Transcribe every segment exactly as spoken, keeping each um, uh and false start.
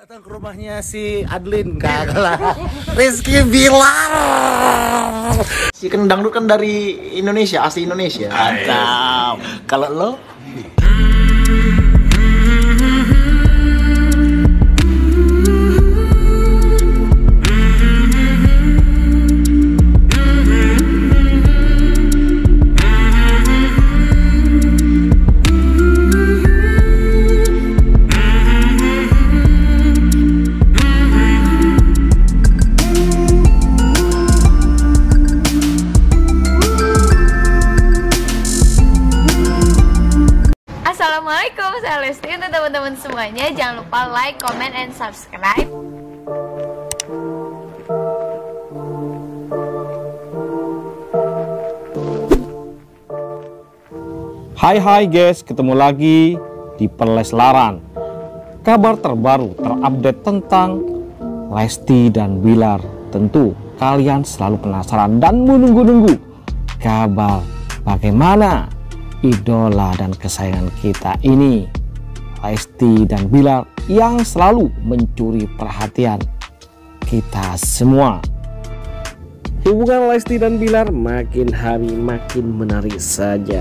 Datang ke rumahnya si Adlin, kagak lah. Rizky Bilar. Si kan dangdut kan dari Indonesia, asli Indonesia. Mantap. Kalau lo? Assalamualaikum, saya Lesti. Untuk teman-teman semuanya, jangan lupa like, comment, and subscribe. Hai hai guys, ketemu lagi di Perleslaran. Kabar terbaru terupdate tentang Lesti dan Bilar. Tentu kalian selalu penasaran dan menunggu-nunggu kabar bagaimana idola dan kesayangan kita ini, Lesti dan Bilar, yang selalu mencuri perhatian kita semua. Hubungan Lesti dan Bilar makin hari makin menarik saja.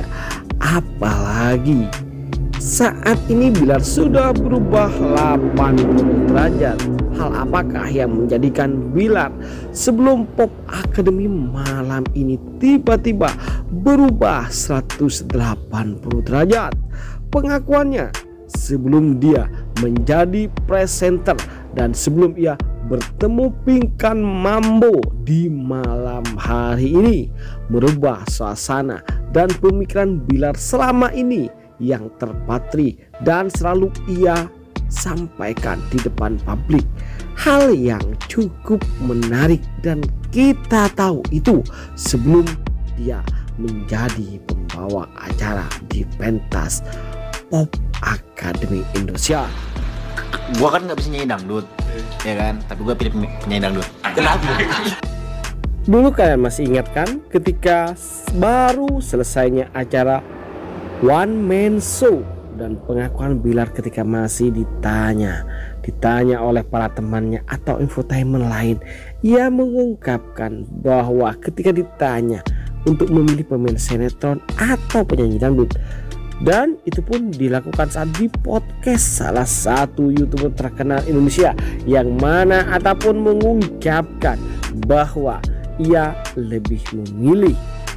Apalagi saat ini Bilar sudah berubah delapan puluh derajat. Hal apakah yang menjadikan Bilar sebelum Pop Academy malam ini tiba-tiba berubah seratus delapan puluh derajat? Pengakuannya sebelum dia menjadi presenter dan sebelum ia bertemu Pinkan Mambo di malam hari ini merubah suasana dan pemikiran Bilar selama ini yang terpatri dan selalu ia sampaikan di depan publik. Hal yang cukup menarik dan kita tahu itu sebelum dia menjadi pembawa acara di pentas Pop Academy Indonesia. Gua kan nggak bisa nyanyi dangdut, ya kan? Tapi gua pilih penyanyi dangdut. Kenapa? Dulu kalian masih ingat kan ketika baru selesainya acara One Man Show dan pengakuan Bilar ketika masih ditanya ditanya oleh para temannya atau infotainment lain, ia mengungkapkan bahwa ketika ditanya untuk memilih pemain sinetron atau penyanyi dangdut, dan itu pun dilakukan saat di podcast salah satu YouTuber terkenal Indonesia, yang mana ataupun mengungkapkan bahwa ia lebih memilih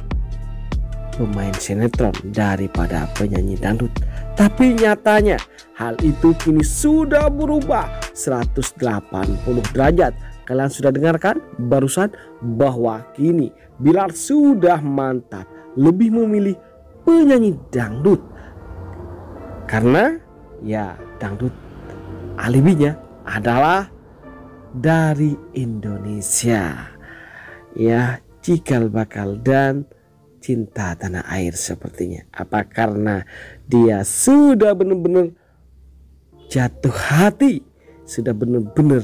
pemain sinetron daripada penyanyi dangdut. Tapi nyatanya hal itu kini sudah berubah seratus delapan puluh derajat. Kalian sudah dengarkan barusan bahwa kini Bilar sudah mantap lebih memilih penyanyi dangdut. Karena ya dangdut alibinya adalah dari Indonesia. Ya, cikal bakal dan cinta tanah air sepertinya. Apa karena dia sudah benar-benar jatuh hati, sudah benar-benar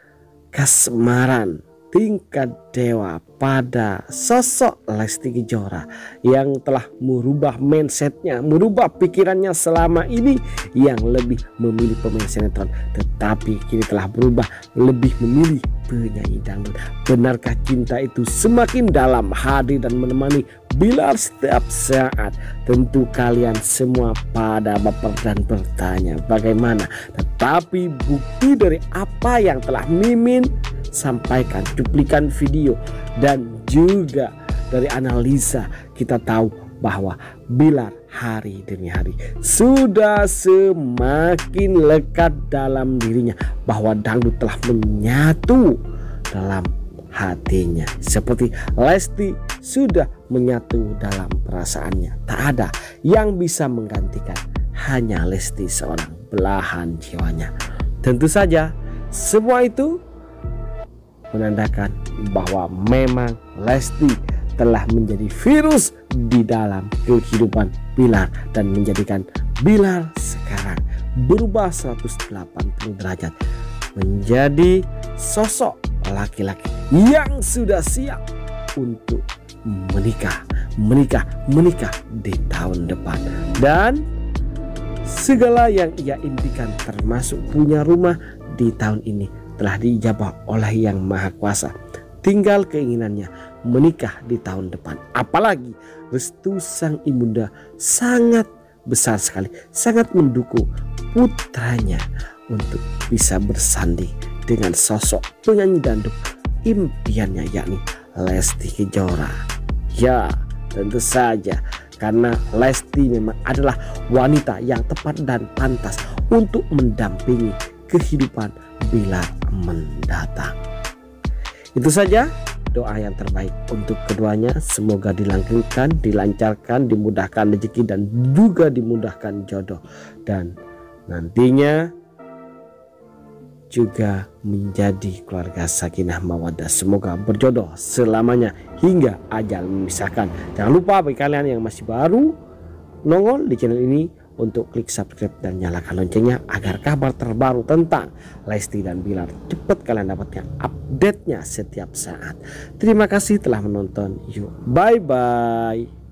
kasmaran tingkat dewa pada sosok Lesti Kejora yang telah merubah mindsetnya, merubah pikirannya selama ini yang lebih memilih pemain sinetron, tetapi kini telah berubah lebih memilih penyanyi dangdut. Benarkah cinta itu semakin dalam hadir dan menemani Bilar setiap saat? Tentu kalian semua pada baper dan bertanya bagaimana. Tetapi bukti dari apa yang telah Mimin sampaikan, cuplikan video dan juga dari analisa, kita tahu bahwa Bilar hari demi hari sudah semakin lekat dalam dirinya, bahwa dangdut telah menyatu dalam hatinya seperti Lesti sudah menyatu dalam perasaannya. Tak ada yang bisa menggantikan, hanya Lesti seorang belahan jiwanya. Tentu saja semua itu menandakan bahwa memang Lesti telah menjadi virus di dalam kehidupan Bilar dan menjadikan Bilar sekarang berubah seratus delapan puluh derajat menjadi sosok laki-laki yang sudah siap untuk menikah, menikah, menikah di tahun depan. Dan segala yang ia impikan termasuk punya rumah di tahun ini telah diijabah oleh Yang Maha Kuasa. Tinggal keinginannya menikah di tahun depan. Apalagi restu sang ibunda sangat besar sekali, sangat mendukung putranya untuk bisa bersanding dengan sosok penyanyi dangdut impiannya, yakni Lesti Kejora. Ya, tentu saja karena Lesti memang adalah wanita yang tepat dan pantas untuk mendampingi kehidupan Bilar mendatang. Itu saja doa yang terbaik untuk keduanya. Semoga dilanggengkan, dilancarkan, dimudahkan rezeki dan juga dimudahkan jodoh, dan nantinya juga menjadi keluarga sakinah mawaddah. Semoga berjodoh selamanya hingga ajal memisahkan. Jangan lupa bagi kalian yang masih baru nongol di channel ini untuk klik subscribe dan nyalakan loncengnya agar kabar terbaru tentang Lesti dan Bilar cepat kalian dapatkan update-nya setiap saat. Terima kasih telah menonton. Yuk, bye bye.